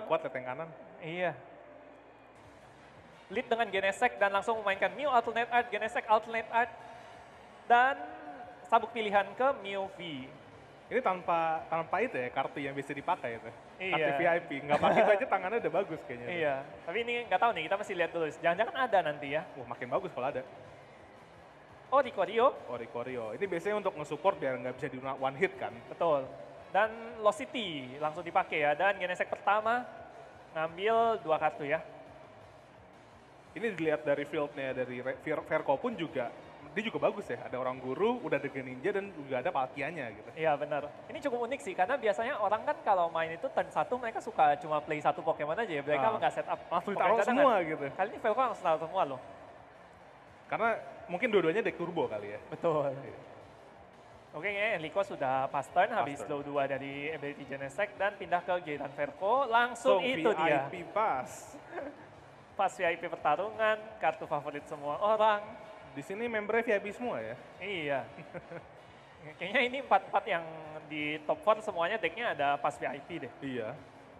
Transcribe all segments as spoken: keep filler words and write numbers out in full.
nggak kuat lihat yang kanan. Iya. Lead dengan Genesect dan langsung memainkan Mew Alternate Art, Genesect Alternate Art. Dan sabuk pilihan ke Mew V. Ini tanpa tanpa itu ya, kartu yang bisa dipakai itu. Kartu Iya. V I P, nggak pakai itu aja tangannya udah bagus kayaknya. Iya, tapi ini nggak tahu nih, kita masih lihat dulu. Jangan-jangan ada nanti ya. Wah makin bagus kalau ada. Oh, di Korio. Oricorio, ini biasanya untuk nge-support biar nggak bisa di one hit kan. Betul. Dan Locity langsung dipakai ya. Dan Genesect pertama ngambil dua kartu ya. Ini dilihat dari fieldnya dari Verco pun juga, dia juga bagus ya. Ada orang guru, udah ada ninja dan juga ada Palkianya gitu. Iya benar. Ini cukup unik sih karena biasanya orang kan kalau main itu turn satu mereka suka cuma play satu Pokemon aja ya. Mereka Ah. nggak set up. Langsung Pokemon taruh cadangan. semua gitu. Kali ini Velcro langsung taruh semua loh. Karena mungkin dua-duanya deck turbo kali ya. Betul. Iya. Oke, ya, Enrico sudah pas turn Pas habis turn. slow dua dari ability Genesect dan pindah ke Giliran Verco. Langsung So, itu V I dia. P pass. Pas V I P pertarungan, kartu favorit semua orang. Di sini membernya V I P semua ya. Iya. Kayaknya ini empat-empat yang di top empat semuanya decknya ada pas V I P deh. Iya.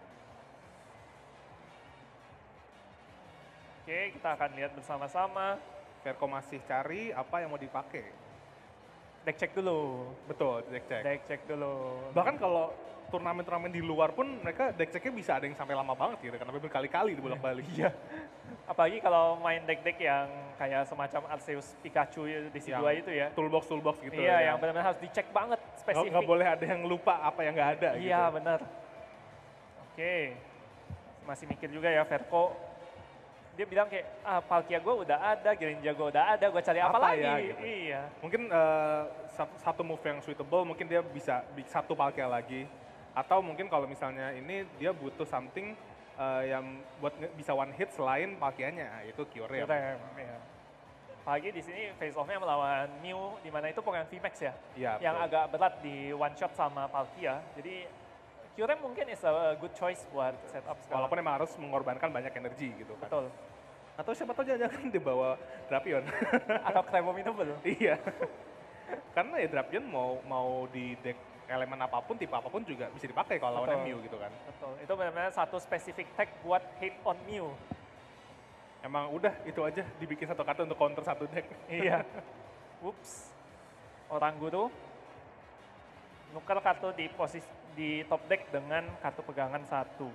Oke, kita akan lihat bersama-sama. Verco masih cari apa yang mau dipakai. Deck check dulu. Betul, deck check. Deck check dulu. Bahkan kalau turnamen-turnamen di luar pun mereka deck checknya bisa ada yang sampai lama banget gitu, karena berkali-kali dibolak-balik. Iya. Apalagi kalau main deck-deck yang kayak semacam Arceus Pikachu di C dua itu ya. Toolbox-toolbox gitu. Iya, yang benar-benar harus dicek banget Nggak, spesifik. nggak boleh ada yang lupa apa yang nggak ada Iya, gitu. benar. Oke. Masih mikir juga ya Verco. Dia bilang kayak, ah Palkia gue udah ada, Greninja gue udah ada, gue cari apa, Apa lagi? ya, gitu. Iya. Mungkin eh, sat- satu move yang suitable, mungkin dia bisa bi- satu Palkia lagi. Atau mungkin kalau misalnya ini dia butuh something eh, yang buat nge- bisa one hit selain Palkianya, yaitu Kyurem. Kyurem, iya. Apalagi di sini face off-nya melawan Mew, di mana itu Pokemon V MAX ya. Iya, yang betul. agak berat di one shot sama Palkia. Jadi Kyurem mungkin is a good choice buat setup sekarang. Walaupun emang harus mengorbankan banyak energi gitu kan. Betul. Atau siapa tahu jangan dibawa Drapion. Atau Crabominable. Iya. Karena ya Drapion mau mau di deck elemen apapun, tipe apapun juga bisa dipakai kalau lawannya Betul. Mew gitu kan. Betul. Itu benar-benar satu spesifik tag buat hit on Mew. Emang udah itu aja dibikin satu kartu untuk counter satu deck. Iya. Whoops. Orang guru nuker kartu di posisi di top deck dengan kartu pegangan satu.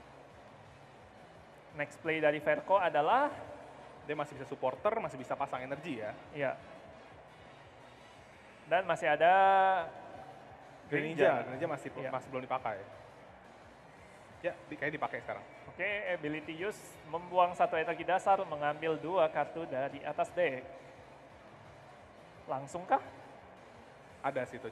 Next play dari Verco adalah Dia masih bisa supporter, masih bisa pasang energi ya. iya. Dan masih ada Greninja, Greninja masih Iya. masih belum dipakai. Ya, di, kayaknya dipakai sekarang. Oke, ability use membuang satu energi dasar, mengambil dua kartu dari atas deck. Langsung kah? Ada sih itu.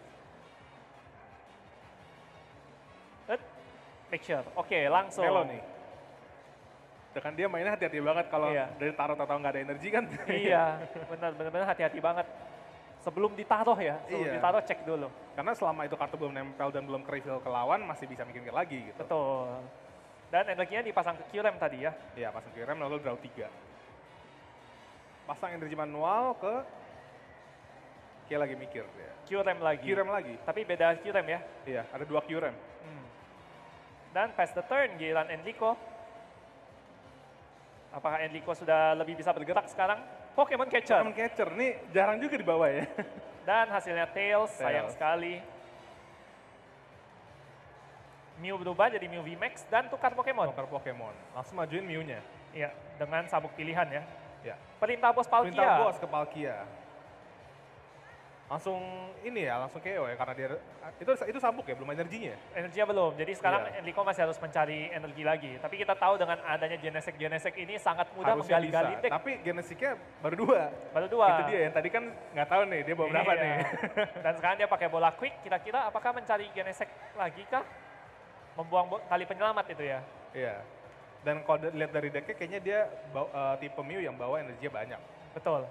Eh, Picture. Oke, langsung. Melo nih. Dengan dia mainnya hati-hati banget kalau Iya. dari taruh atau nggak ada energi kan. Iya, benar-benar hati-hati banget. Sebelum ditaruh ya, sebelum Iya. ditaruh cek dulu. Karena selama itu kartu belum nempel dan belum ke-reveal ke lawan, masih bisa mikir lagi gitu. Betul. Dan energinya dipasang ke Kyurem tadi ya. Iya, pasang Kyurem lalu draw tiga. Pasang energi manual ke Kia lagi mikir ya. Kyurem lagi. Kyurem lagi. Tapi beda Kyurem ya. Iya, ada dua Kyurem. Hmm. Dan pass the turn, giliran Enrico. Apakah Enrico sudah lebih bisa bergerak sekarang? Pokemon Catcher. Pokemon Catcher, nih jarang juga dibawa ya. Dan hasilnya Tails, sayang Tails. sekali. Mew berubah jadi Mew V MAX dan tukar Pokemon. Tukar Pokemon. Langsung majuin Mew-nya. Iya, dengan sabuk pilihan ya. Ya. Perintah bos Palkia. Perintah bos ke Palkia. Langsung ini ya, langsung K O ya karena dia itu itu sabuk ya, belum energinya. Energinya belum, jadi sekarang Iya. Enrico masih harus mencari energi lagi. Tapi kita tahu dengan adanya Genesect-Genesect ini sangat mudah Harusnya menggali-gali bisa. deck. Tapi Genesiknya baru dua. Baru dua. Itu dia yang tadi kan nggak tahu nih dia bawa berapa Iya. nih. Dan sekarang dia pakai bola quick, kira-kira apakah mencari Genesect lagi kah? Membuang bo- tali penyelamat itu ya. Iya. Dan kalau da- lihat dari decknya kayaknya dia bawa, eh, tipe Mew yang bawa energinya banyak. Betul.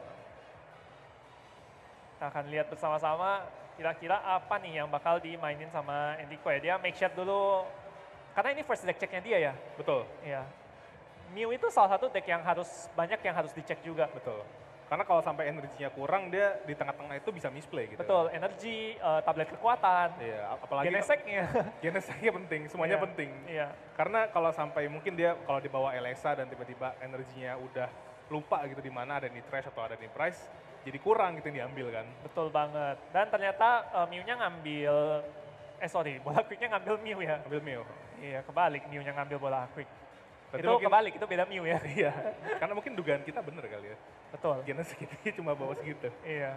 Kita akan lihat bersama-sama kira-kira apa nih yang bakal dimainin sama Enrico ya. Dia make shot dulu, karena ini first deck checknya dia ya. Betul, Iya. Mew itu salah satu deck yang harus banyak yang harus dicek juga. betul. Karena kalau sampai energinya kurang, dia di tengah-tengah itu bisa misplay gitu. Betul, energi, uh, tablet kekuatan, iya, apalagi geneseknya. geneseknya penting, semuanya Iya, penting. Iya. Karena kalau sampai mungkin dia kalau dibawa Alexa dan tiba-tiba energinya udah lupa gitu di mana ada nih trash atau ada nih price, jadi kurang gitu yang diambil kan. Betul banget. Dan ternyata uh, Mew-nya ngambil, eh sorry, bola quick-nya ngambil Mew ya. Ambil Mew. Iya, kebalik Mew-nya ngambil bola quick. Berarti itu mungkin- kebalik, itu beda Mew ya. Iya, karena mungkin dugaan kita bener kali ya. Betul. Genes segini cuma bawa segitu. Iya.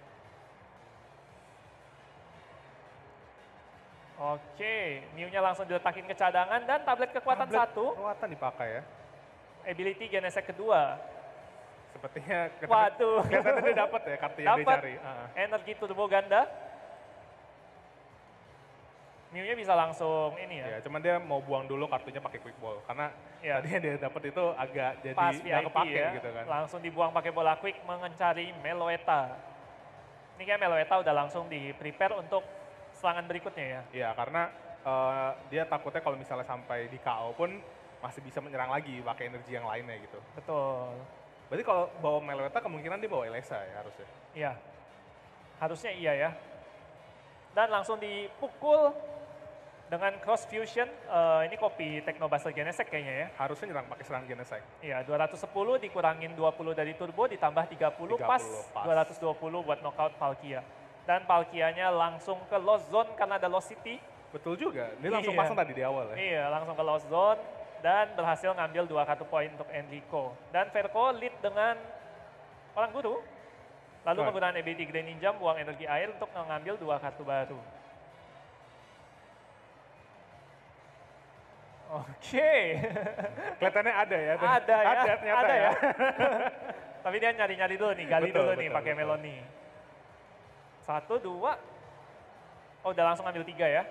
Oke, Mew-nya langsung diletakin ke cadangan dan tablet kekuatan Tablet satu, Kekuatan dipakai ya. ability Genesect kedua. Sepertinya Waduh. kelihatannya dia dapat ya kartu yang dia Dapat cari. Ah. energi turbo ganda. Mew-nya bisa langsung ini ya, Ya, cuman dia mau buang dulu kartunya pakai quick ball karena Iya. tadi yang dia dapat itu agak jadi pas nggak V I P kepake ya, gitu kan. langsung dibuang pakai bola quick mencari Meloetta. Ini kayak Meloetta udah langsung di prepare untuk serangan berikutnya ya. Iya, karena eh, dia takutnya kalau misalnya sampai di K O pun masih bisa menyerang lagi pakai energi yang lainnya gitu. Betul. Berarti kalau bawa Meloetta kemungkinan dia bawa Alexa ya harusnya. Iya. Harusnya iya ya. Dan langsung dipukul dengan cross fusion, eh, ini copy Technobuster Genesect kayaknya ya. Harusnya nyerang pakai serangan Genesect. Iya, dua ratus sepuluh dikurangin dua puluh dari turbo ditambah tiga puluh, tiga pas, puluh pas. dua ratus dua puluh buat knockout Palkia. Dan Palkianya langsung ke Lost Zone karena ada Lost City. Betul juga, dia langsung Iya. pasang tadi di awal ya. Iya, langsung ke Lost Zone dan berhasil ngambil dua kartu poin untuk Enrico. Dan Verco lead dengan orang guru. Lalu Right. menggunakan ability Grand Ninja buang energi air untuk mengambil dua kartu baru. Oke. Kelihatannya ada ya. Ada ya. Ada ternyata ada ya. ya. Tapi dia nyari-nyari dulu nih, gali Betul, dulu nih betul, pakai betul. Meloni. Satu, dua. Oh, udah langsung ambil tiga ya.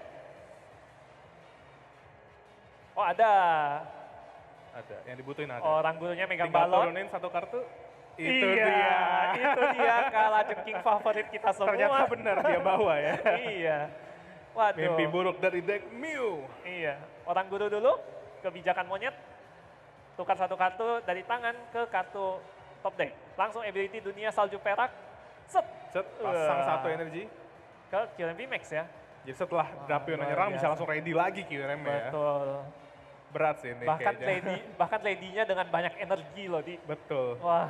Oh, ada. Ada, yang dibutuhin ada. Orang gurunya megang Tinggal balon. turunin satu kartu, itu iya, dia. itu dia kalah jengking favorit kita semua. Ternyata benar dia bawa ya. iya. Waduh. Mimpi buruk dari deck Mew. Iya. Orang guru dulu, kebijakan monyet. Tukar satu kartu dari tangan ke kartu top deck. Langsung ability dunia salju perak. Set. Set, pasang Wah. satu energi. Ke Q M V Max ya. Jadi setelah Drapion luar menyerang bisa biasa. langsung ready lagi Q R M-nya ya. Betul. Berat sih ini Bahkan kayaknya. lady, bahkan lady-nya dengan banyak energi loh di. Betul. Wah.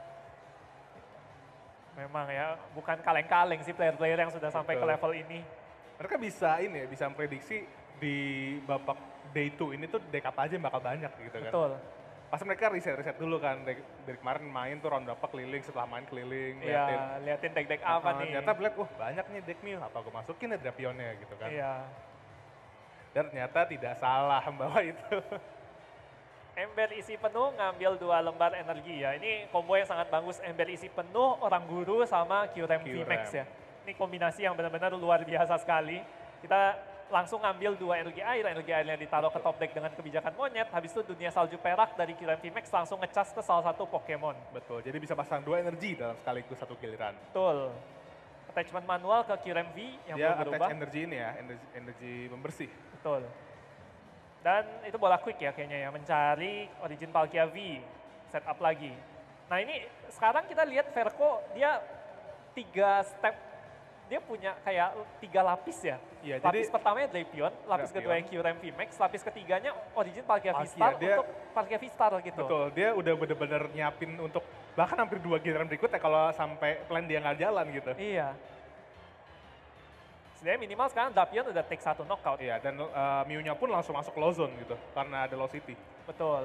Memang ya, bukan kaleng-kaleng sih player-player yang sudah sampai ke Betul. level ini. Mereka bisa ini ya, bisa memprediksi di babak day two ini tuh deck apa aja yang bakal banyak gitu kan. Betul. Pasti mereka riset-riset dulu kan, dari, dari kemarin main tuh round berapa keliling, setelah main keliling, Iya, liatin. liatin deck-deck apa Ah, nih. Ternyata lihat, wah banyak nih deck Mew, apa gue masukin ya Drapionnya gitu kan. Iya. Dan ternyata tidak salah membawa itu. Ember isi penuh, ngambil dua lembar energi ya. Ini combo yang sangat bagus, ember isi penuh, orang guru sama Q-Rem Q-Rem. V-Max ya. Ini kombinasi yang benar-benar luar biasa sekali. Kita langsung ngambil dua energi air, energi airnya ditaruh ke top deck dengan kebijakan monyet, habis itu dunia salju perak dari Q-Rem V-Max langsung ngecas ke salah satu Pokemon. Betul, jadi bisa pasang dua energi dalam sekaligus satu giliran. Betul. Attachment manual ke Q-Rem V yang Dia belum berubah. attach energi ini ya, energi, energi membersih. Betul. Dan itu bola quick ya kayaknya ya, mencari Origin Palkia V, setup lagi. Nah ini sekarang kita lihat Verco, dia tiga step, dia punya kayak tiga lapis ya. Iya, lapis jadi- pertamanya Drapion, lapis Drapion. kedua Q-Rem V-Max, lapis ketiganya Origin Palkia Palkia, V-Star dia- untuk Palkia V-Star gitu. Betul, dia udah bener-bener nyiapin untuk bahkan hampir dua giliran berikutnya kalau sampai plan dia nggak jalan gitu. Iya. Sebenarnya minimal sekarang Drapion udah take satu knockout. Iya, dan uh, Mew-nya pun langsung masuk low zone gitu, karena ada low city. Betul.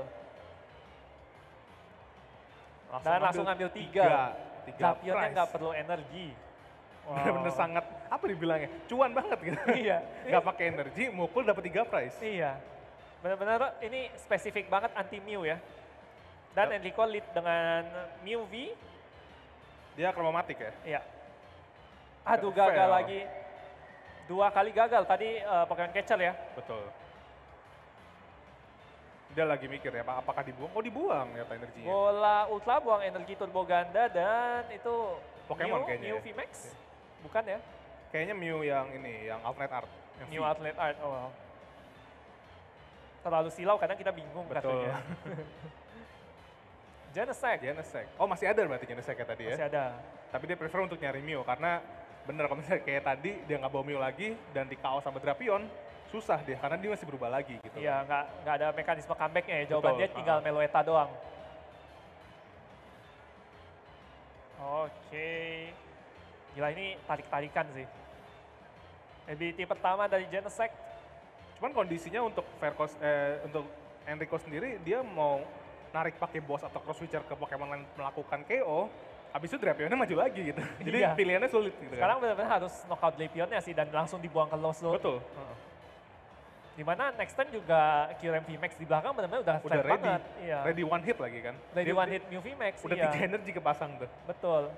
Langsung Dan langsung ngambil tiga. Tiga Drapionnya prize. nggak perlu energi. Bener-bener Wow. sangat, apa dibilangnya, cuan banget gitu. Iya. Nggak pakai energi, mukul dapat tiga prize. Iya, benar-benar ini spesifik banget anti Mew ya. Dan Yep. Enrico lead dengan Mew V, Dia kromatik ya. iya. Aduh Fail. gagal lagi, dua kali gagal tadi uh, Pokemon Catcher ya. Betul. Dia lagi mikir ya, Pak, apakah dibuang? Oh dibuang ya energinya. Bola Ultra buang energi turbo ganda dan itu Pokemon Mew, kayaknya Mew ya. V-Max, bukan ya? Kayaknya Mew yang ini, yang alternate art. Yang New V. Outlet Art, oh. Terlalu silau kadang kita bingung Betul. katanya. Genesect. Genesect. Oh masih ada berarti Genesect ya tadi ya? Masih ada. Tapi dia prefer untuk nyari Mew karena bener kalau misalnya kayak tadi dia nggak bawa Mew lagi dan di K O sama Drapion susah dia karena dia masih berubah lagi gitu. Iya, nggak nggak ada mekanisme comebacknya ya. Jawaban Betul, dia tinggal ah. Meloetta doang. Oke. Gila ini tarik-tarikan sih. Ability pertama dari Genesect. Cuman kondisinya untuk Verco, eh, untuk Enrico sendiri dia mau narik pakai boss atau cross switcher ke Pokemon lain melakukan K O, habis itu Drapionnya maju lagi gitu. Jadi Iya. pilihannya sulit gitu kan. Sekarang benar-benar harus knockout Drapionnya sih dan langsung dibuang ke Lost Zone. Betul. Dimana next turn juga Q R M V Max di belakang benar-benar udah, Udah flat ready, banget. Iya. ready one hit lagi kan. Ready Dia- one hit Mew V Max. Udah iya. tiga energi kepasang tuh. Betul.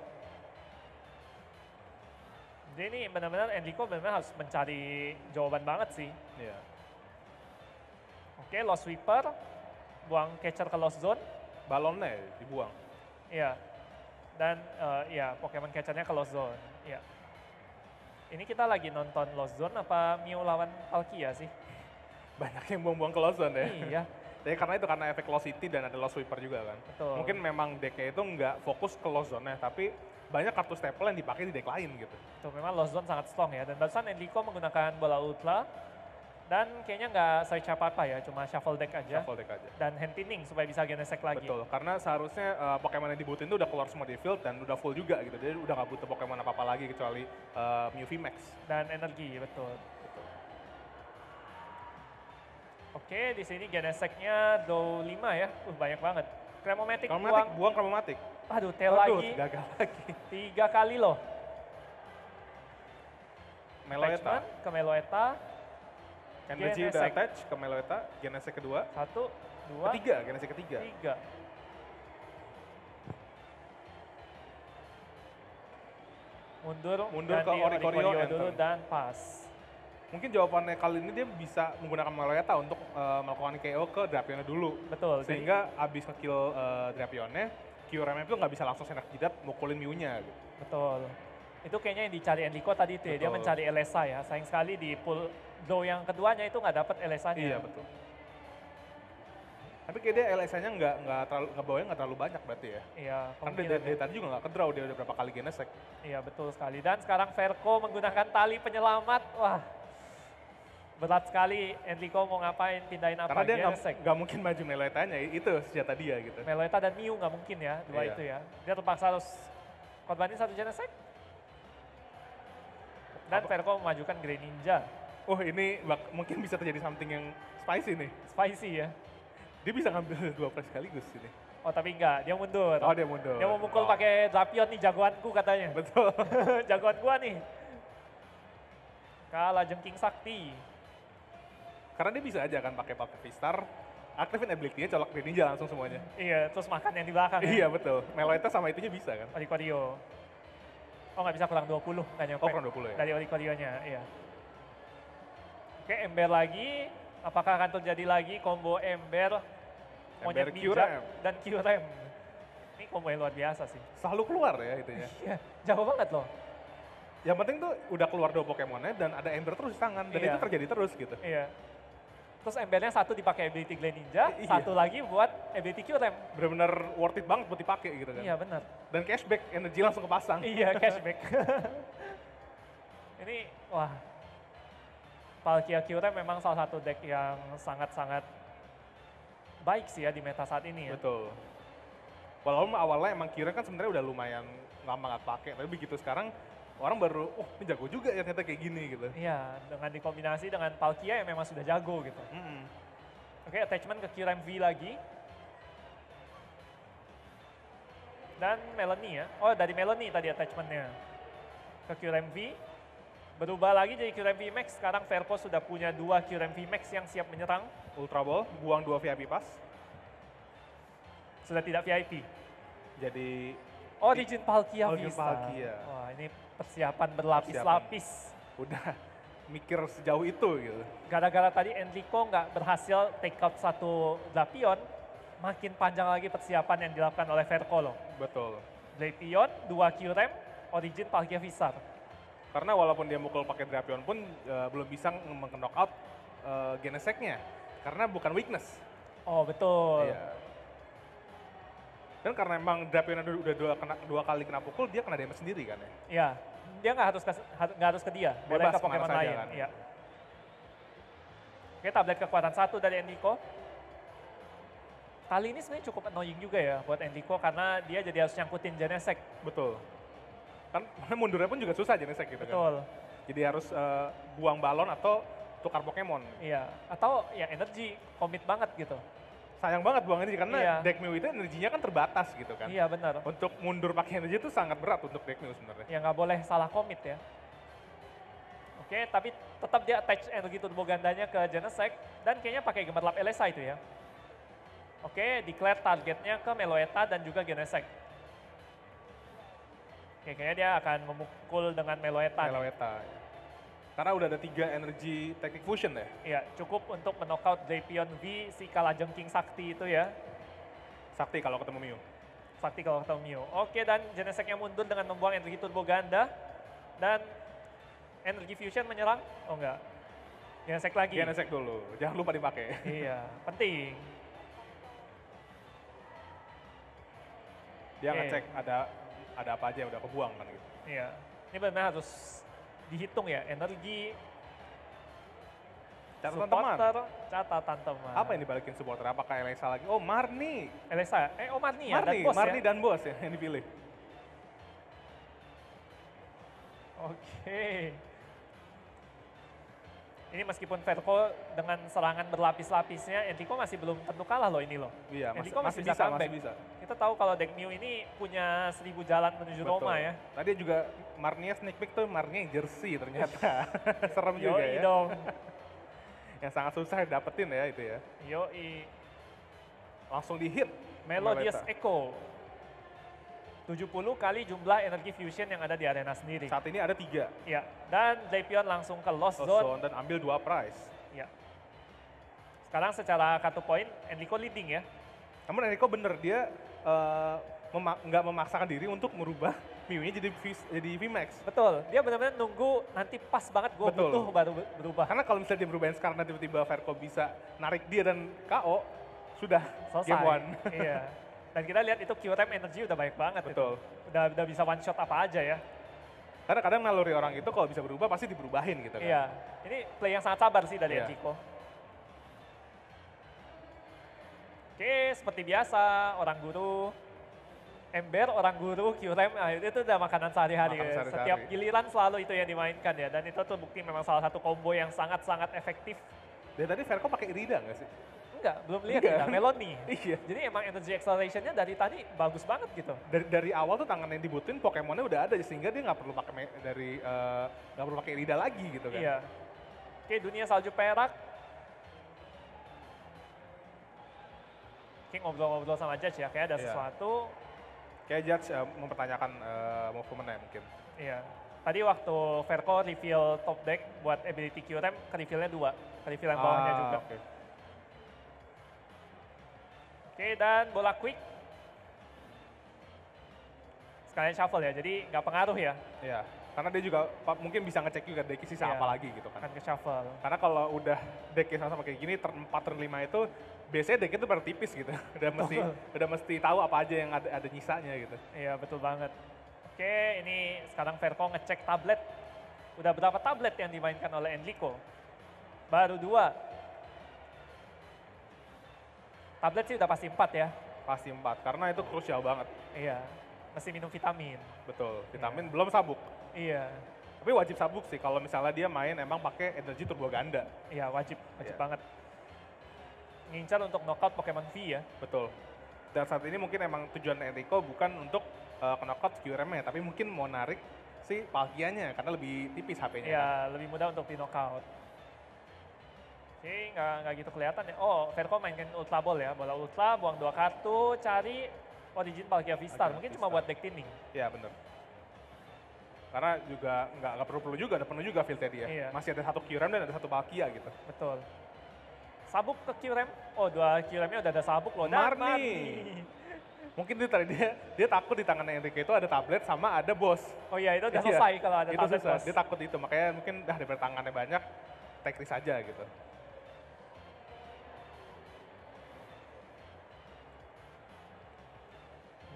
Jadi ini benar-benar Enrico benar-benar harus mencari jawaban banget sih. Iya. Oke, Lost Sweeper, buang catcher ke Lost Zone. Balonnya ya, dibuang. Iya. Dan eh, ya Pokemon catchernya ke Lost Zone. Iya. Ini kita lagi nonton Lost Zone apa Mew lawan Palkia sih? Banyak yang buang-buang ke Lost Zone ya. Iya, Jadi karena itu karena efek Lost City dan ada Lost Sweeper juga kan. betul. Mungkin memang decknya itu nggak fokus ke Lost Zone-nya, tapi banyak kartu staple yang dipakai di deck lain gitu. Tuh memang Lost Zone sangat strong ya. Dan barusan Enrico menggunakan bola ultra. Dan kayaknya nggak search apa-apa ya, cuma shuffle deck aja. Shuffle deck aja. Dan hand pinning supaya bisa Genesect lagi. Betul, karena seharusnya uh, Pokemon yang dibutuhin itu udah keluar semua di field dan udah full juga gitu. Jadi udah nggak butuh Pokemon apa-apa lagi kecuali uh, Mew V Max. Dan energi, betul. Oke, di sini Genesect-nya do lima ya. Uh, banyak banget. Cramomatic Chromatic, buang. buang Chromatic. Aduh, tail Waduh, lagi. gagal lagi. Tiga kali loh. Meloetta. Attachment ke Meloetta. Energy udah Genesect. attach ke Meloetta. Genesect kedua. Satu, dua, Ketiga, Genesect ketiga. tiga. Mundur, Mundur ke ganti Oricorio, Oricorio enter. dulu dan pas. Mungkin jawabannya kali ini dia bisa menggunakan Meloetta untuk uh, melakukan K O ke Drapionnya dulu. Betul. jadi- Sehingga abis nge-kill uh, Drapionnya, Q R M itu nggak bisa langsung senak jidat mukulin Mew-nya gitu. Betul. Itu kayaknya yang dicari Enrico tadi itu ya, dia Betul. mencari Elesa ya. Sayang sekali di pull blow yang keduanya itu nggak dapet Elesanya. Iya betul. Tapi kayak dia L S nya nggak nggak terlalu nggak bawanya nggak terlalu banyak berarti ya. Iya, Kan dia, kemungkinan dia, ya. tadi juga nggak kedraw dia udah berapa kali Genesect. Iya betul sekali. Dan sekarang Verco menggunakan tali penyelamat. Wah, berat sekali Enrico mau ngapain, pindahin apa. Karena dia nggak Genesect. nggak mungkin maju Meloetta-nya, itu senjata dia gitu. Meloetta dan Mew nggak mungkin ya, dua Iya. itu ya. Dia terpaksa harus korbanin satu Genesect. Dan Apa? Verco memajukan Greninja. Oh ini bak- mungkin bisa terjadi something yang spicy nih. Spicy ya. Dia bisa ngambil dua play sekaligus ini. Oh tapi enggak, dia mundur. Oh dia mundur. Dia mau mukul Oh, pakai Drapion nih, jagoanku katanya. Betul. Jagoan gua nih. Kalah jengking sakti. Karena dia bisa aja kan pakai pakai V-Star, aktifin ability-nya, colok Greninja langsung semuanya. Iya, terus makan yang di belakang ya. Iya betul. Meloetta sama itunya bisa kan. Oricorio. Oh nggak bisa kurang dua puluh, nggak nyampe. Oh kurang dua puluh ya. Dari Oricorio-nya, iya. Oke, Ember lagi. Apakah akan terjadi lagi combo Ember, Monyet Ember Ninja, Q-Rem. dan Q-Rem. Ini combo yang luar biasa sih. Selalu keluar ya itunya. Iya, jauh banget loh. Yang penting tuh udah keluar dua Pokemonnya dan ada Ember terus di tangan. Dan Iya. itu terjadi terus gitu. Iya. Terus Embernya satu dipakai ability Greninja, Iya. satu lagi buat ability Q-Rem. Bener-bener worth it banget buat dipakai gitu kan. Iya benar. Dan cashback, energi langsung kepasang. Iya, cashback. Ini, wah. Palkia Q-Rem memang salah satu deck yang sangat-sangat baik sih ya di meta saat ini ya. Betul. Walaupun awalnya emang Kyurem kan sebenarnya udah lumayan lama nggak pakai, tapi begitu sekarang orang baru, oh ini jago juga ya ternyata kayak gini gitu. Iya, dengan dikombinasi dengan Palkia yang memang sudah jago gitu. Mm-mm. Oke, attachment ke Q-Rem V lagi. Dan Melanie ya. Oh, dari Melanie tadi attachmentnya. Ke Q-Rem V. Berubah lagi jadi Q-Rem V Max. Sekarang Verco sudah punya dua Q-Rem V Max yang siap menyerang. Ultra Ball, buang dua V I P Pass. Sudah tidak V I P. Jadi Origin Palkia Origin bisa. Palkia. Wah, ini persiapan berlapis-lapis. udah mikir sejauh itu gitu. Gara-gara tadi Enrico nggak berhasil take out satu Drapion, makin panjang lagi persiapan yang dilakukan oleh Verco loh. Betul. Drapion, dua Q-Rem, Origin Palkia Visar. Karena walaupun dia mukul pakai Drapion pun uh, belum bisa meng-knockout uh, Genesect-nya. Karena bukan weakness. Oh betul. Iya. Dan karena emang Drapion udah, udah dua, kena, dua kali kena pukul, dia kena damage sendiri kan ya? Iya, dia nggak harus ke, nggak harus ke dia, boleh Bebas, ke Pokemon kemana saja lain. kan. Iya. Oke, tablet kekuatan satu dari Enrico. Kali ini sebenarnya cukup annoying juga ya buat Enrico karena dia jadi harus nyangkutin Genesect. Betul. Kan mundurnya pun juga susah Genesect gitu Betul. kan. Jadi harus uh, buang balon atau tukar Pokemon. Iya, atau ya energi, komit banget gitu. Sayang banget buang energi karena Iya. deck Mew itu energinya kan terbatas gitu kan. Iya benar. Untuk mundur pakai energi itu sangat berat untuk deck Mew sebenarnya. Ya nggak boleh salah komit ya. Oke, tapi tetap dia attach energi turbo gandanya ke Genesect dan kayaknya pakai gemerlap Elesa itu ya. Oke, declare targetnya ke Meloetta dan juga Genesect. Oke, kayaknya dia akan memukul dengan Meloetta. Meloetta. Karena udah ada tiga energi teknik fusion ya. Iya, cukup untuk menokauti Drapion V, si kalajengking sakti itu ya. Sakti kalau ketemu Mew. Sakti kalau ketemu Mew. Oke, dan Genesect-nya mundur dengan membuang energi turbo ganda. Dan energi fusion menyerang. Oh enggak. Genesect lagi. Genesect dulu, jangan lupa dipakai. Iya, penting. Dia Oke. ngecek ada ada apa aja yang udah kebuang kan gitu. Iya, ini benar-benar harus dihitung ya, energi, Catatan teman. supporter, catatan teman. Apa yang dibalikin supporter? Apakah Elesa lagi? Oh Marni. Elesa, eh oh Marni ya, dan Marni, bos Marni ya. dan bos ya yang dipilih. Oke. Ini meskipun Verco dengan serangan berlapis-lapisnya, Enrico masih belum tentu kalah loh ini loh. Iya, masih, Enrico masih masih bisa, bisa comeback. masih bisa. Kita tahu kalau deck Mew ini punya seribu jalan menuju Roma ya. Tadi juga Marnia sneak peek tuh Marnia yang jersey ternyata. Serem juga Yoi ya. dong. Yang sangat susah dapetin ya itu ya. Yoi. Langsung di hit. Melodious Meloetta. Echo. tujuh puluh kali jumlah energi fusion yang ada di arena sendiri. Saat ini ada tiga. Ya, dan Drapion langsung ke Lost Lost Zone. Zone dan ambil dua prize. Ya. Sekarang secara kartu poin, Enrico leading ya. Namun Enrico bener, dia eh, mema- nggak memaksakan diri untuk merubah Mew-nya jadi, V- jadi V max. Betul, dia benar-benar nunggu nanti pas banget gue Betul. butuh baru ber- berubah. Karena kalau misalnya dia berubahin sekarang dan tiba-tiba Verco bisa narik dia dan K O, sudah Selesai. game one. Iya. Dan kita lihat itu Q-Time energi udah banyak banget. Betul. Itu. Udah, udah bisa one shot apa aja ya. Karena kadang naluri orang itu kalau bisa berubah pasti diberubahin gitu kan. Iya. Ini play yang sangat sabar sih dari Iya. Enrico. Oke, seperti biasa, orang guru, ember, orang guru, Q-Time, nah, itu, itu udah makanan sehari-hari. Makanan ya. sehari-hari. Setiap giliran selalu itu yang dimainkan ya. Dan itu tuh bukti memang salah satu combo yang sangat-sangat efektif. Dari tadi Verco pakai Irida nggak sih? Enggak, belum lihat Enggak. kita, Meloni. Iya. Jadi emang energy acceleration-nya dari tadi bagus banget gitu. Dari, dari awal tuh tangan yang dibutuhin Pokemonnya udah ada sehingga dia nggak perlu pakai me- dari eh, nggak perlu pakai Irida lagi gitu kan. Iya. Oke, dunia salju perak. Oke, ngobrol-ngobrol sama Judge ya, kayak ada Iya. sesuatu. Kayak Judge eh, mempertanyakan uh, movementnya mungkin. Iya. Tadi waktu Verco reveal top deck buat ability Q-Time, ke reveal-nya dua. Ke reveal yang bawahnya Ah, juga. oke. Oke, dan bola quick. Sekalian shuffle ya, jadi nggak pengaruh ya, Iya. Karena dia juga pa- mungkin bisa ngecek juga deck sisa Iya. apa lagi gitu kan. akan ke shuffle. Karena kalau udah decknya sama-sama kayak gini, turn empat, turn lima itu biasanya decknya tuh baru tipis gitu. udah mesti udah mesti tahu apa aja yang ada, ada nyisanya gitu. Iya, betul banget. Oke, ini sekarang Verco ngecek tablet. Udah berapa tablet yang dimainkan oleh Enrico? Baru dua. Tablet sih udah pasti empat ya. Pasti empat, karena itu krusial banget. Iya, mesti minum vitamin. Betul, vitamin belum sabuk. Iya, Tapi wajib sabuk sih kalau misalnya dia main emang pakai energi turbo ganda. iya wajib, wajib Iya. banget. Ngincar untuk knockout Pokemon V ya. Betul. Dan saat ini mungkin emang tujuan Enrico bukan untuk uh, knockout Q R M-nya, tapi mungkin mau narik si Palkia-nya karena lebih tipis H P-nya. Iya, lebih mudah untuk di knockout. Oke, nggak, nggak gitu kelihatan ya. Oh, Verco mainkan Ultra Ball ya. Bola Ultra, buang dua kartu, cari Origin Palkia V-Star. Palkia Mungkin cuma V-Star. buat deck thinning. Iya bener. Karena juga nggak nggak perlu-perlu juga, ada penuh juga field dia. Iya. Masih ada satu Q R M dan ada satu Palkia gitu. Betul. Sabuk ke Q-Rem. Oh, dua Q-Remnya udah ada sabuk loh. Dan Marni. Mungkin dia tadi dia, dia takut di tangan Enrico itu ada tablet sama ada bos. Oh iya, itu udah Iya, selesai kalau ada itu tablet susah. bos. Dia takut itu, makanya mungkin dah daripada tangannya banyak, take risk aja gitu.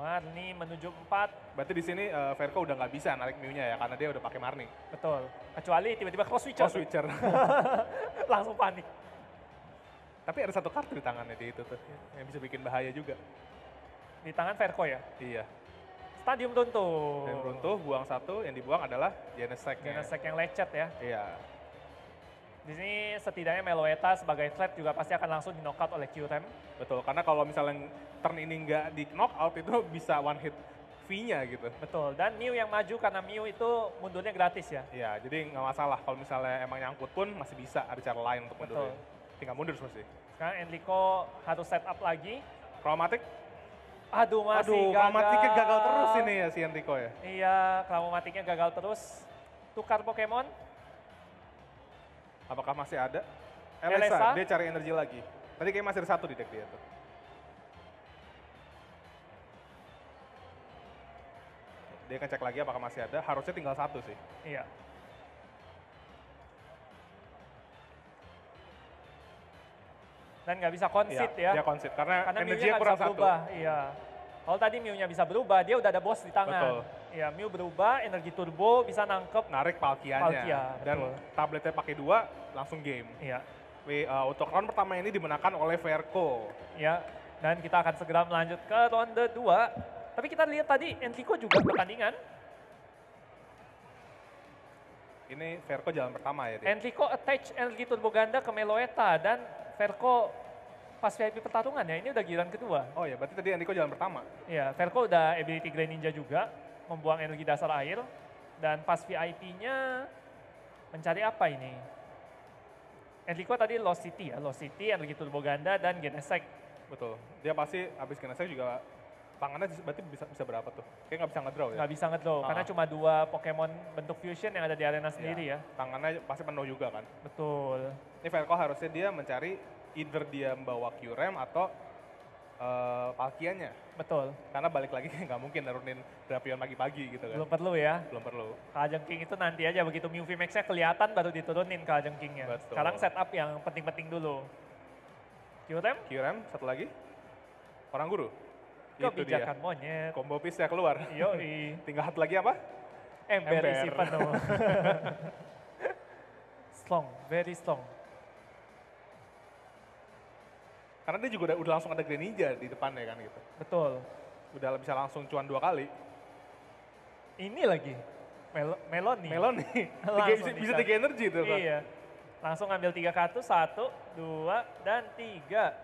Marni menuju empat. Berarti di sini uh, Verko udah nggak bisa narik Mew-nya ya, karena dia udah pakai Marni. Betul. Kecuali tiba-tiba cross switcher. Cross switcher. Langsung panik. Tapi ada satu kartu di tangannya dia itu tuh, yang bisa bikin bahaya juga. Di tangan Verko ya? Iya. Stadium runtuh. Dan runtuh, buang satu, yang dibuang adalah Genesect-nya. Genesect yang lecet ya. Iya. Di sini setidaknya Meloetta sebagai threat juga pasti akan langsung di knockout oleh Q-Rem. Betul, karena kalau misalnya turn ini nggak di knockout itu bisa one hit V-nya gitu. Betul, dan Mew yang maju karena Mew itu mundurnya gratis ya. Iya, jadi nggak masalah kalau misalnya emang nyangkut pun masih bisa ada cara lain untuk mundurin. Tinggal mundur mesti. Sekarang Enrico harus set up lagi. Chromatic? Aduh masih Aduh, gagal. Chromatic-nya gagal terus ini ya si Enrico ya. Iya, Chromatic-nya gagal terus. Tukar Pokemon. Apakah masih ada? Elesa. Elesa, dia cari energi lagi. Tadi kayak masih ada satu di deck dia tuh. Dia akan cek lagi apakah masih ada, harusnya tinggal satu sih. Iya. Dan nggak bisa konsit iya, ya. Dia konsit, karena, Karena energinya Mew-nya kurang bisa satu. berubah. Iya. Kalau tadi Mew-nya bisa berubah, dia udah ada boss di tangan. Betul. Iya, Mew berubah, energi turbo bisa nangkep. Narik Palkia-nya. Palkia, Dan betul. tabletnya pakai dua, langsung game. Iya. We, uh, untuk round pertama ini dimenangkan oleh Verko. Ya, dan kita akan segera melanjut ke ronde dua. Tapi kita lihat tadi Enrico juga pertandingan. Ini Verko jalan pertama ya dia. Enrico attach energi turbo ganda ke Meloetta dan Verko pas V I P pertarungan ya, ini udah giliran kedua. Oh ya, berarti tadi Enrico jalan pertama. Iya, Verko udah ability Greninja juga, membuang energi dasar air. Dan pas V I P-nya mencari apa ini? Enrico tadi Lost City ya, Lost City, energi turbo ganda, dan Genesect. Betul. Dia pasti habis Genesect juga tangannya berarti bisa bisa berapa tuh? Kayak nggak bisa ngedraw ya? Nggak bisa ngedraw, Ah. karena cuma dua Pokemon bentuk fusion yang ada di arena sendiri ya. Tangannya pasti penuh juga kan? Betul. Ini Verko harusnya dia mencari either dia membawa Q-Rem atau uh, Palkia-nya. Betul. Karena balik lagi nggak mungkin nurunin Drapion pagi-pagi gitu kan. Belum perlu ya. Belum perlu. Kalajengking itu nanti aja begitu Mew V Max-nya kelihatan baru diturunin Kalajengkingnya. Betul. Sekarang setup yang penting-penting dulu. Q-Rem, Q-Rem, satu lagi. Orang guru. Itu dia. kebijakan monyet. Combo piece-nya keluar. Yoi. Tinggal satu lagi apa? Ember Ember. isi penuh. Strong, very strong. Karena dia juga udah, udah langsung ada Greninja di depannya kan gitu. Betul. Udah bisa langsung cuan dua kali. Ini lagi, Mel Meloni. Melon nih, tiga, Langsung bisa, bisa dikasih. tiga energi tuh kan. Iya. Langsung ambil tiga kartu, satu, dua, dan tiga.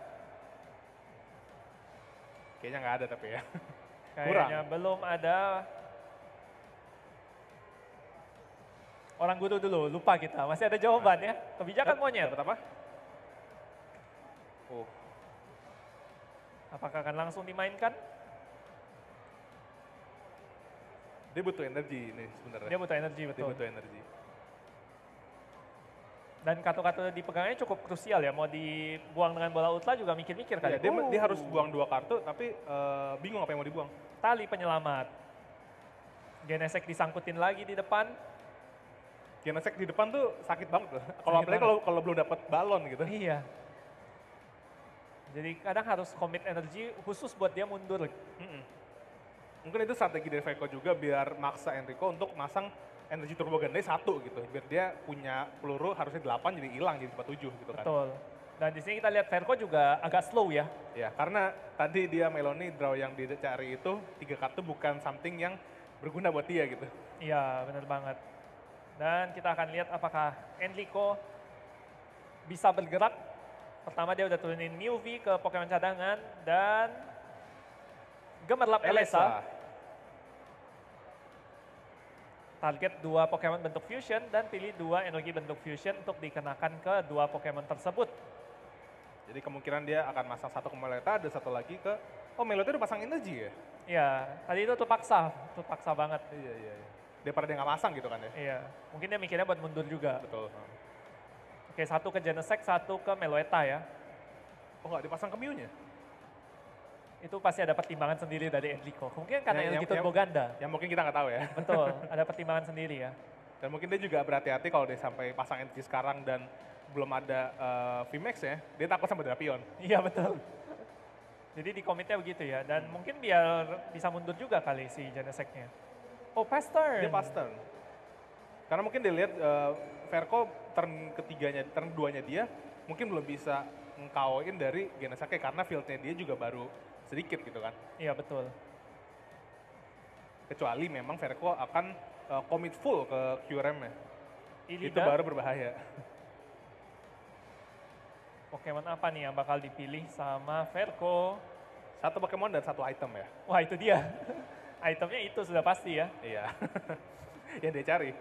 Kayaknya nggak ada tapi ya. Kayaknya belum ada. Orang guru dulu, lupa kita. Masih ada jawaban ya. Kebijakan monyet. Dapat apa? Oh, Apakah akan langsung dimainkan? dia butuh energi ini sebenarnya. Dia butuh energi, Dia betul. butuh energi. Dan kartu-kartu dipegangnya cukup krusial ya. Mau dibuang dengan bola ultra juga mikir-mikir Iya, kali. dia, Uh, dia harus buang dua kartu tapi eh, bingung apa yang mau dibuang. Tali penyelamat. Genesect disangkutin lagi di depan. Genesect di depan tuh sakit banget loh. Kalau apalagi banget. kalau kalau belum dapat balon gitu. Iya. Jadi kadang harus commit energi khusus buat dia mundur. Mm-mm. Mungkin itu strategi dari Verko juga biar maksa Enrico untuk masang energi turbo gandai satu gitu. Biar dia punya peluru harusnya delapan jadi hilang jadi cuma tujuh gitu kan. Betul. Dan di sini kita lihat Verko juga agak slow ya. Ya, karena tadi dia Meloni draw yang dicari itu tiga kartu bukan something yang berguna buat dia gitu. Iya, benar banget. Dan kita akan lihat apakah Enrico bisa bergerak. Pertama dia udah turunin Mew V ke Pokemon cadangan dan Gemerlap Elesa. Target dua Pokemon bentuk fusion dan pilih dua energi bentuk fusion untuk dikenakan ke dua Pokemon tersebut. Jadi kemungkinan dia akan masang satu ke Meleta, ada satu lagi ke... Oh, Meleta udah pasang energi ya? Iya, tadi itu terpaksa, terpaksa banget. Iya, iya, iya. Daripada dia nggak masang gitu kan ya? Iya, mungkin dia mikirnya buat mundur juga. Betul. Oke, satu ke Genesect, satu ke Meloetta ya. Oh nggak dipasang ke Mew-nya? Itu pasti ada pertimbangan sendiri dari Enrico. Mungkin karena Ya, energi yang- turbo ganda. Yang mungkin kita nggak tahu ya. Betul, ada pertimbangan sendiri ya. Dan mungkin dia juga berhati-hati kalau dia sampai pasang energi sekarang dan belum ada uh, V MAX ya, dia takut sama Drapion. Iya betul. Jadi di commitnya begitu ya, dan hmm. mungkin biar bisa mundur juga kali si Geneseknya. Oh, pass turn. Dia pass turn. Karena mungkin dilihat uh, Verco turn ketiganya, turn duanya dia mungkin belum bisa ngkaoin dari Geneseke karena fieldnya dia juga baru sedikit gitu kan. Iya betul. Kecuali memang Verco akan uh, commit full ke Q R M-nya. Ilida. Itu baru berbahaya. Pokemon apa nih yang bakal dipilih sama Verco? Satu Pokemon dan satu item ya. Wah itu dia. Itemnya itu sudah pasti ya. Iya. Yang dia cari.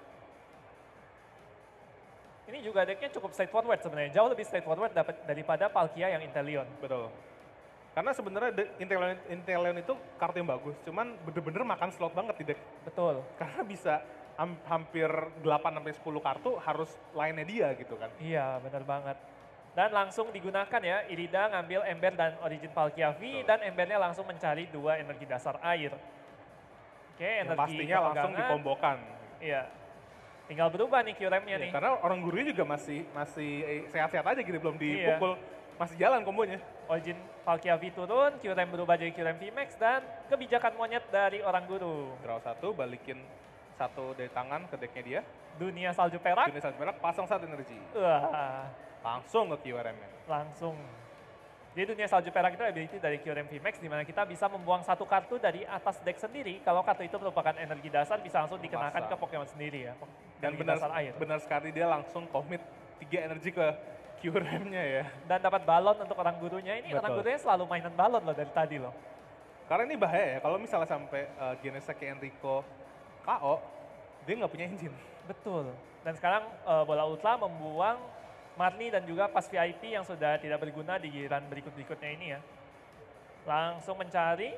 Ini juga decknya cukup straightforward sebenarnya. Jauh lebih straightforward dapat daripada Palkia yang Inteleon. Betul. Karena sebenarnya Inteleon, Inteleon itu kartu yang bagus. Cuman bener-bener makan slot banget di deck. Betul. Karena bisa hampir delapan sampai sepuluh kartu harus lainnya dia gitu kan. Iya bener banget. Dan langsung digunakan ya, Irida ngambil Ember dan Origin Palkia V. Betul. Dan Embernya langsung mencari dua energi dasar air. Oke, yang energi pastinya langsung dikombokan. Iya. Tinggal berubah nih Q R M-nya ya, nih. Karena orang gurunya juga masih masih sehat-sehat aja gitu, belum dipukul. Iya. Masih jalan kombonya. Origin Palkia V turun, Q R M berubah jadi Q R M V Max, dan kebijakan monyet dari orang guru. Draw satu, balikin satu dari tangan ke decknya dia. Dunia salju perak. Dunia salju perak, pasang satu energi. Wah. Langsung ke Q R M-nya. Langsung. Jadi dunia salju perak itu ability dari Q R M V Max, di mana kita bisa membuang satu kartu dari atas deck sendiri. Kalau kartu itu merupakan energi dasar, bisa langsung dikenakan Masa. ke Pokemon sendiri ya. Dan benar, benar sekali dia langsung commit tiga energi ke Q R M-nya ya. Dan dapat balon untuk orang gurunya. Ini Betul. orang gurunya selalu mainan balon loh dari tadi loh. Karena ini bahaya ya, kalau misalnya sampai uh, Geneseke Enrico K O, dia nggak punya engine. Betul. Dan sekarang uh, bola ultra membuang Marnie dan juga pas V I P yang sudah tidak berguna di giliran berikut-berikutnya ini ya. Langsung mencari.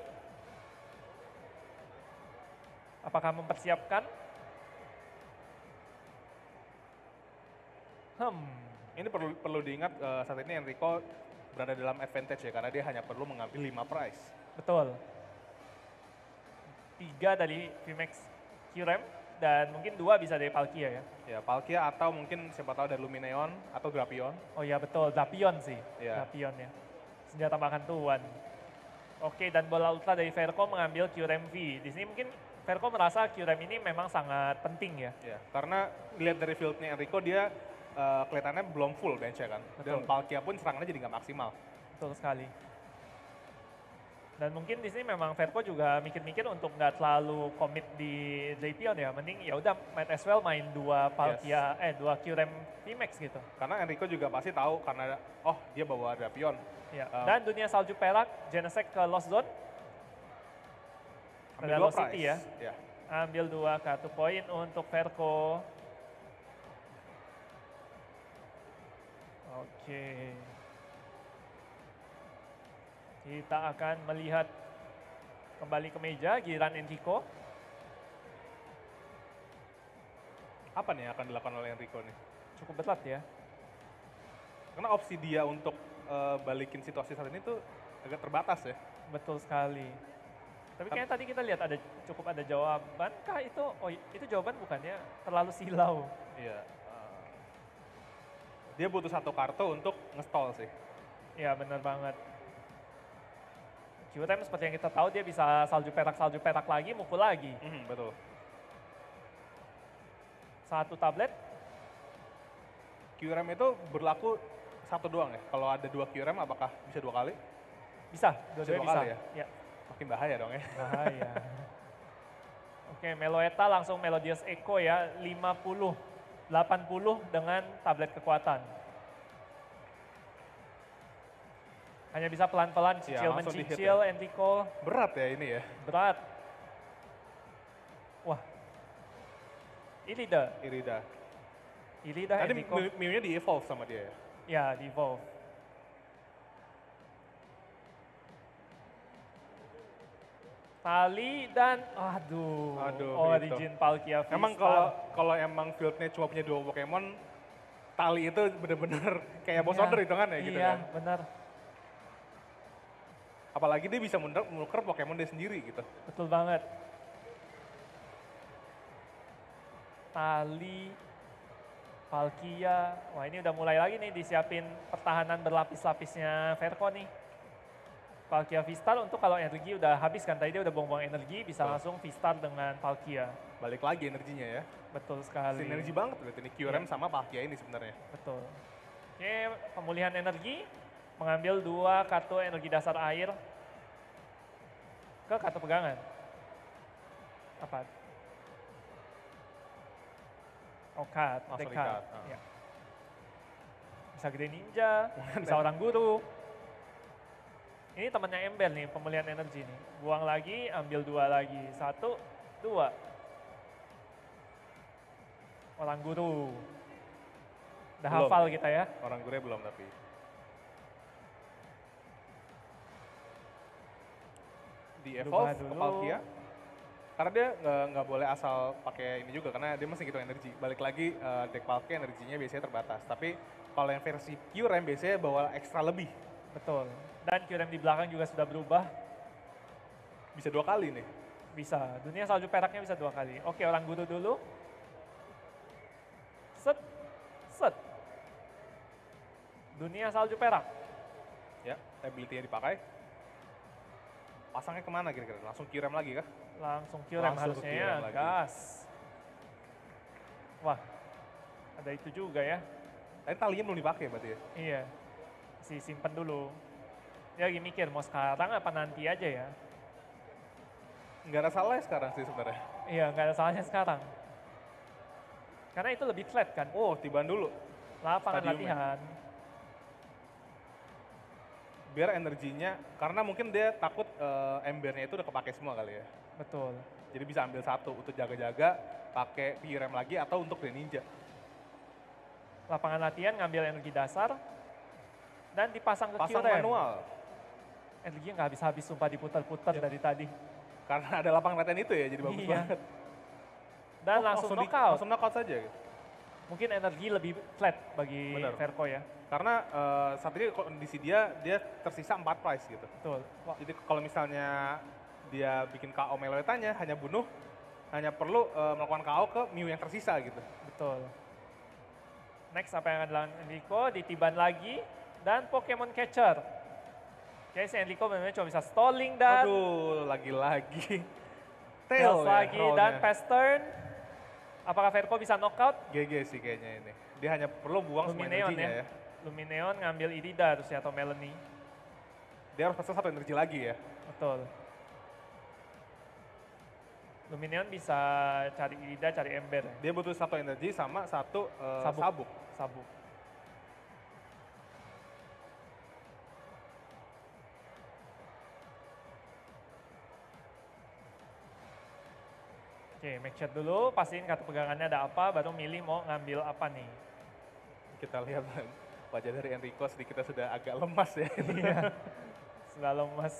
Apakah mempersiapkan? Hmm. Ini perlu perlu diingat uh, saat ini Enrico berada dalam advantage ya, karena dia hanya perlu mengambil lima prize. Betul. Tiga dari V MAX Q R M. Dan mungkin dua bisa dari Palkia ya. Ya, Palkia atau mungkin siapa tahu dari Lumineon atau Drapion. Oh iya betul, Drapion sih. Ya. Drapion ya. Senjata makan tuan. Oke, dan bola ultra dari Verco mengambil Q R M V. Di sini mungkin Verco merasa Q R M ini memang sangat penting ya. Ya, karena lihat dari fieldnya Enrico dia uh, kelihatannya belum full bench-nya kan. Betul. Dan Palkia pun serangannya jadi nggak maksimal. Betul sekali. Dan mungkin di sini memang Verco juga mikir-mikir untuk nggak terlalu komit di Drapion ya. Mending ya udah might as well main dua Palkia, yes. eh dua Q R M V MAX gitu. Karena Enrico juga pasti tahu karena oh dia bawa Drapion. Ya. Um, Dan dunia salju perak, Genesect ke Lost Zone. Ambil dua Lost City ya. ya. Ambil dua kartu poin untuk Verco. Oke. Kita akan melihat kembali ke meja, giliran Enrico. Apa nih yang akan dilakukan oleh Enrico nih? Cukup berat ya. Karena opsi dia untuk uh, balikin situasi saat ini tuh agak terbatas ya. Betul sekali. Tapi kayaknya tadi kita lihat ada cukup ada jawaban kah itu? Oh itu jawaban bukannya terlalu silau. Iya. Uh, dia butuh satu kartu untuk nge-stall sih. Iya benar banget. Q R M seperti yang kita tahu dia bisa salju perak-salju perak lagi, mukul lagi. Mm, betul. Satu tablet. Q R M itu berlaku satu doang ya? Kalau ada dua Q R M apakah bisa dua kali? Bisa, dua-duanya bisa. Kali ya? Ya. Makin bahaya dong ya. Bahaya. Oke, Meloetta langsung Melodious Echo ya, lima puluh, delapan puluh dengan tablet kekuatan. Hanya bisa pelan-pelan cicil ya, mencicil ya. Enrico. Berat ya ini ya? Berat. Wah. Irida. Irida. Irida Tadi Enrico. Mew-nya di-evolve sama dia ya? Ya, di-evolve. Tali dan, aduh, aduh Origin gitu. Palkia V. Emang kalau kalau emang fieldnya cuma punya dua Pokemon, Tali itu bener-bener kayak boss order itu kan ya gitu iya, kan? Iya, benar. Apalagi dia bisa menuker Pokemon dia sendiri gitu. Betul banget. Tali, Palkia, wah ini udah mulai lagi nih disiapin pertahanan berlapis-lapisnya Verco nih. Palkia V-Star untuk kalau energi udah habis kan, tadi dia udah buang-buang energi, bisa Betul. langsung V-Star dengan Palkia. Balik lagi energinya ya. Betul sekali. Sinergi banget berarti ini Q R M Iya. sama Palkia ini sebenarnya. Betul. Oke, pemulihan energi, mengambil dua kartu energi dasar air ke kartu pegangan. Apa? Oh, card, Master deck card, card. ah. Iya. Bisa gede ninja, Kan bisa orang guru. Ini temannya Ember nih, pemulihan energi nih. Buang lagi, ambil dua lagi. Satu, dua. Orang guru. Udah Belum. hafal kita ya. Orang gue belum tapi. Di Berubah evolve ke dulu. Palkia. Karena dia nggak nggak boleh asal pakai ini juga karena dia masih gitu energi. Balik lagi eh, deck Palkia energinya biasanya terbatas. Tapi kalau yang versi Q R M biasanya bawa ekstra lebih. Betul. Dan Q R M di belakang juga sudah berubah. Bisa dua kali nih. Bisa. Dunia salju peraknya bisa dua kali. Oke, orang guru dulu. Set. Set. Dunia salju perak. Ya, ability-nya dipakai. Pasangnya kemana kira-kira? Langsung Q R M lagi kah? Langsung Q R M Langsung ke harusnya Q R M ya. lagi. Gas. Wah. Ada itu juga ya. Tadi talinya belum dipakai berarti ya? Iya. Si simpen dulu. Dia lagi mikir mau sekarang apa nanti aja ya. Nggak ada salahnya sekarang sih sebenarnya. Iya, nggak ada salahnya sekarang. Karena itu lebih flat kan. Oh, tibaan dulu. Lapangan Stadiumnya. latihan. Biar energinya, karena mungkin dia takut eh, embernya itu udah kepake semua kali ya. Betul. Jadi bisa ambil satu untuk jaga-jaga, pakai P R M lagi atau untuk Greninja. Lapangan latihan ngambil energi dasar dan dipasang ke Pasang Q R M. manual, Energinya nggak habis-habis sumpah diputar-putar Iya. dari tadi. karena ada lapangan latihan itu ya, jadi bagus Iya. banget. Dan Oh, langsung di- knockout. Langsung knockout saja. gitu. Mungkin energi lebih flat bagi Benar. Verco ya. Karena eh, saat ini kondisi dia, dia tersisa empat price gitu. Betul. Wah, Jadi kalau misalnya dia bikin K O Meloetanya, hanya bunuh, hanya perlu eh, melakukan K O ke Mew yang tersisa gitu. betul. Next apa yang akan dilakukan Enrico, ditiban lagi dan Pokemon Catcher. Oke, si Enrico benar-benar cuma bisa stalling dan Aduh, lagi-lagi. Tails Tail ya, lagi dan rollnya. pass turn. Apakah Verco bisa knockout? G G sih kayaknya ini. Dia hanya perlu buang semua Lumineon energinya ya. ya. Lumineon ngambil Idida harusnya atau Melanie. Dia harus pasang satu energi lagi ya. Betul. Lumineon bisa cari Idida, cari Ember. ya. Dia butuh satu energi sama satu eh, Sabuk. sabuk. Sabuk. Oke, make shot dulu, pastiin kartu pegangannya ada apa, baru milih mau ngambil apa nih. Kita lihat wajah dari Enrico sedikitnya sudah agak lemas ya. Iya, sudah lemas.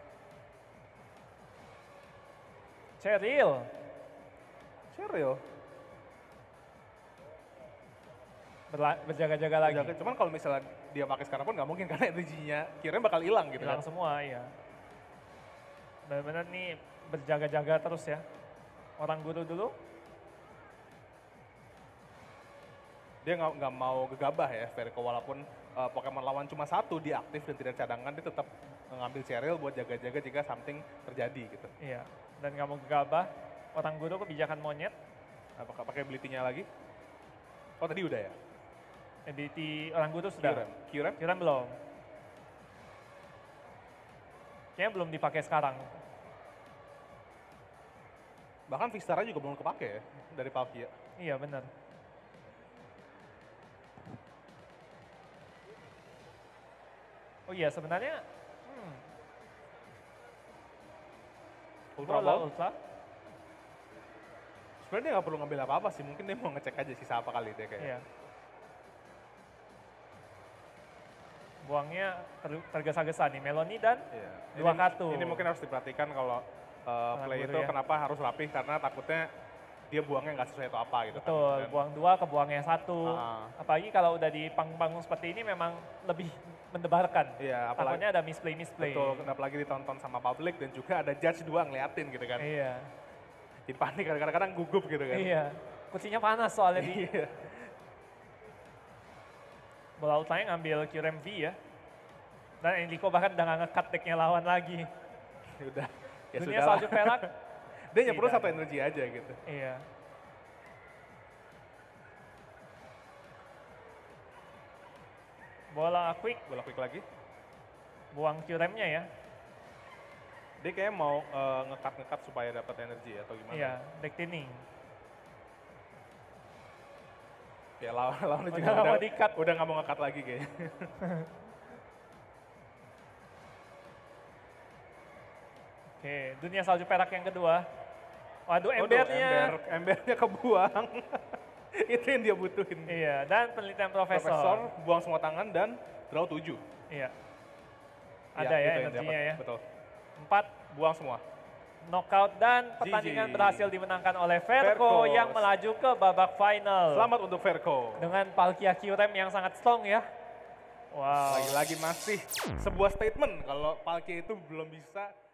Cheryl, Cheryl. berla- berjaga-jaga lagi. Jaga- Cuman kalau misalnya dia pakai sekarang pun nggak mungkin karena energinya kira bakal hilang gitu Hilang kan. semua, iya. Benar-benar nih berjaga-jaga terus ya. Orang guru dulu, Dia nggak nggak mau gegabah ya Verco walaupun eh, Pokemon lawan cuma satu dia aktif dan tidak cadangan dia tetap ngambil Cheryl buat jaga-jaga jika something terjadi gitu. iya. Dan kamu gegabah, orang guru kebijakan monyet, Apakah pakai ability-nya lagi? Oh tadi udah ya? ability orang guru Q R sudah. M. Q R M? Kira belum. Kayaknya belum dipakai sekarang. Bahkan Vistara juga belum kepake ya dari Palkia. Iya benar. Oh iya sebenarnya, hmm, Ultra bola Ball. ultra. Sebenarnya dia nggak perlu ngambil apa-apa sih, mungkin dia mau ngecek aja sisa apa kali dia kayak. Iya. Buangnya ter- tergesa-gesa nih, Melanie dan Iya. Dua Ini- kartu. Ini mungkin harus diperhatikan kalau uh, Sangat play guru itu ya. kenapa harus rapih karena takutnya dia buangnya nggak sesuai atau apa gitu. kan. betul, Dan- buang dua ke buangnya satu. Ah. Apalagi kalau udah di panggung-panggung seperti ini memang lebih mendebarkan. Iya, apalagi Takutnya ada misplay-misplay. betul, apalagi ditonton sama publik dan juga ada judge dua ngeliatin gitu kan. Iya, Jadi panik kadang-kadang gugup gitu kan. iya. Kursinya panas soalnya di Iya. bola ultranya ngambil Q R M V ya. Dan Enrico bahkan udah nggak nge-cut decknya lawan lagi. Ya udah, ya Dunia sudah. salju perak. Dia nyepro Tidak satu ada. energi aja gitu. Iya. Bola quick, Bola quick lagi. buang Q-remnya ya. Dia kayaknya mau eh, ngekat ngekat supaya dapat energi atau gimana? Iya, deck thinning. Ya lawan lawan Udah juga nggak udah mau di-cut. udah nggak mau ngekat lagi kayaknya. Oke, dunia salju perak yang kedua. Waduh, Waduh, embernya. ember, embernya kebuang. Itu yang dia butuhin. Iya, dan penelitian profesor. Profesor buang semua tangan dan draw tujuh. Iya. Ada ya, itu yang energinya dapat, ya. Betul. Empat Buang semua. knockout dan pertandingan G G. berhasil dimenangkan oleh Verco Verco. yang melaju ke babak final. Selamat untuk Verco. Dengan Palkia Q-Rem yang sangat strong ya. Wow. Lagi-lagi masih sebuah statement kalau Palkia itu belum bisa